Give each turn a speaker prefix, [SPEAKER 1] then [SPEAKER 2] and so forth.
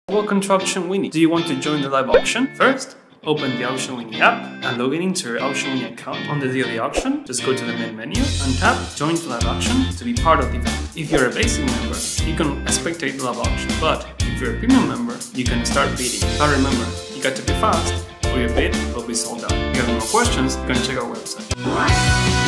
[SPEAKER 1] Welcome to Auction Winnie. Do you want to join the live auction? First, open the Auction Winnie app and log into your Auction Winnie account. On the daily auction, just go to the main menu and tap Join the live auction to be part of the event. If you're a basic member, you can spectate the live auction, but if you're a premium member, you can start bidding. But remember, you got to be fast or your bid will be sold out. If you have more questions, you can check our website.